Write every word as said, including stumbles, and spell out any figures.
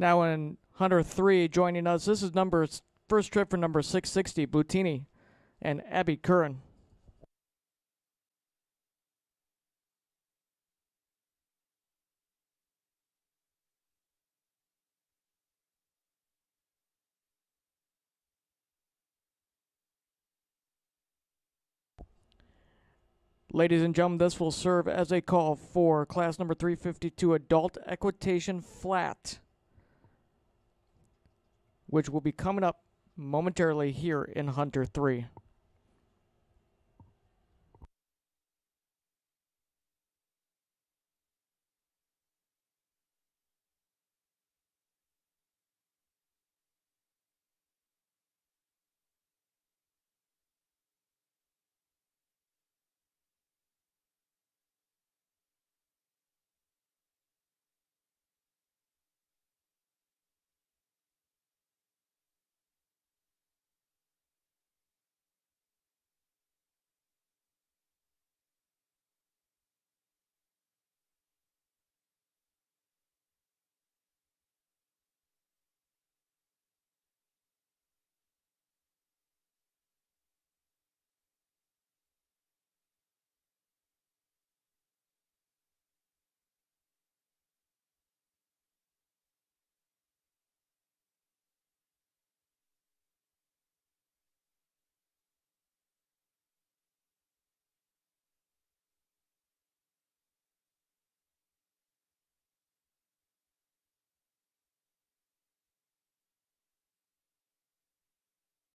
Now in Hunter three, joining us, this is number first trip for number six sixty, Butini and Abby Curran. Ladies and gentlemen, this will serve as a call for class number three fifty-two adult equitation flat, which will be coming up momentarily here in Hunter three.